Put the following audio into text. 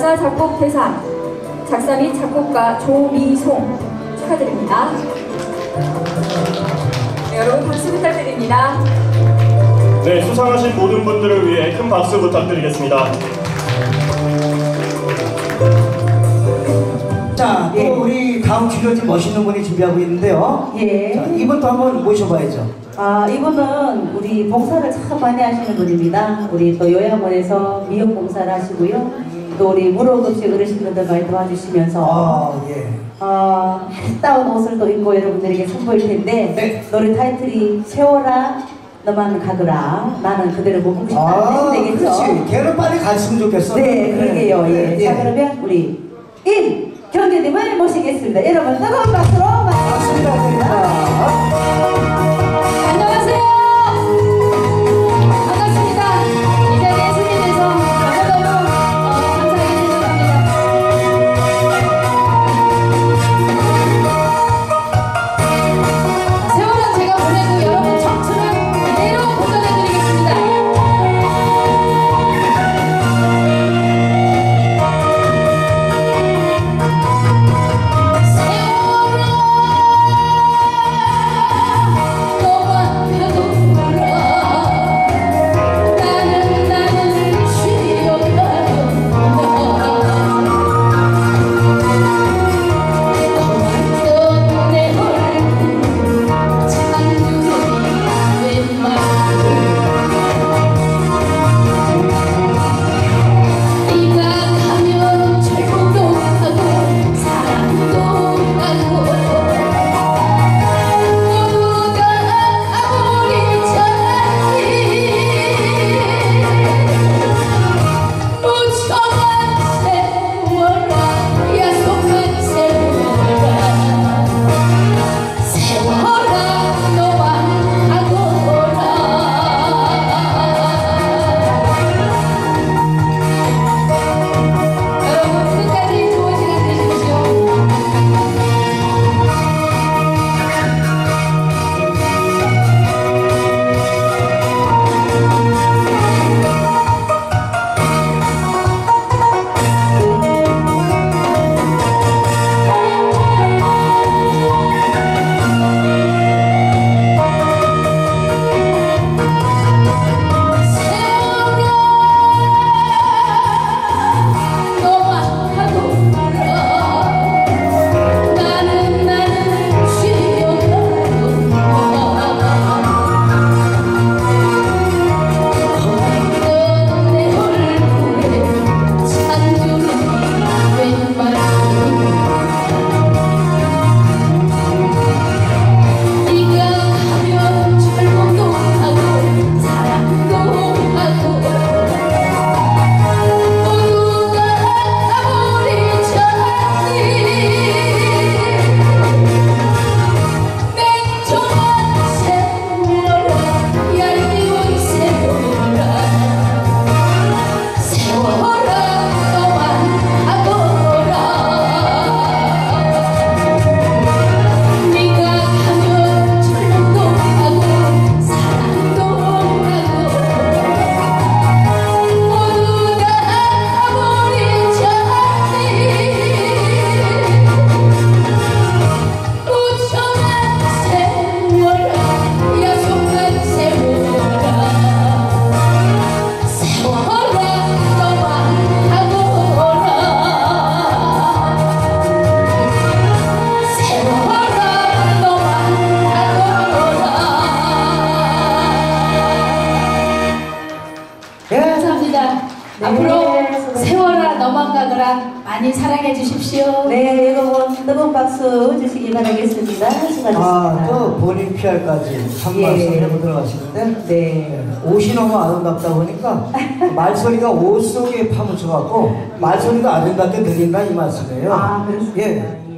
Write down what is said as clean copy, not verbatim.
역사 작곡 대상 작사 및 작곡가 조미송 축하드립니다. 네, 여러분 박수 부탁드립니다. 네, 수상하신 모든 분들을 위해 큰 박수 부탁드리겠습니다. 자, 또 우리 다음 출연진 멋있는 분이 준비하고 있는데요. 예. 자, 이분도 한번 모셔봐야죠. 이분은 우리 봉사를 참 많이 하시는 분입니다. 우리 또 요양원에서 미역 봉사를 하시고요. 또 우리 무료급식 어르신들도 많이 도와주시면서 예. 아름다운 옷을 또 입고 여러분들에게 선보일 텐데 네. 노래 타이틀이 세워라 너만 가거라 나는 그대로 머물고 싶다 되겠죠? 그렇지. 걔는 빨리 갔으면 좋겠어. 네, 그러게요. 예. 예. 자, 그러면 우리 임경재님을 모시겠습니다. 여러분 뜨거운 박수로 맞습니다. 안녕하세요. 반갑습니다. 이 자리에 손님께서 너무너무 감사하게 생각합니다. 세월은 제가 보내고 여러분 청춘을 그대로 보존해드리겠습니다. 앞으로 세워라 너만 가거라 많이 사랑해 주십시오. 네, 여러분 뜨거운 박수 주시기 바라겠습니다. 수고하셨습니다. 또 본인 PR까지 한 말씀 해보도록 하시는데 네. 옷이 너무 아름답다 보니까 말소리가 옷 속에 파묻혀갖고 말소리가 아름답게 들린다 이 말씀이에요. 그렇습니다. 예.